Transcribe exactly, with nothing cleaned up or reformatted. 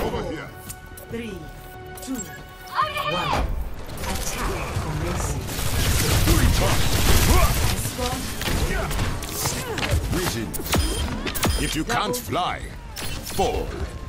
over here. Three, two, one. Attack commencing. Greetings. If you can't fly, fall.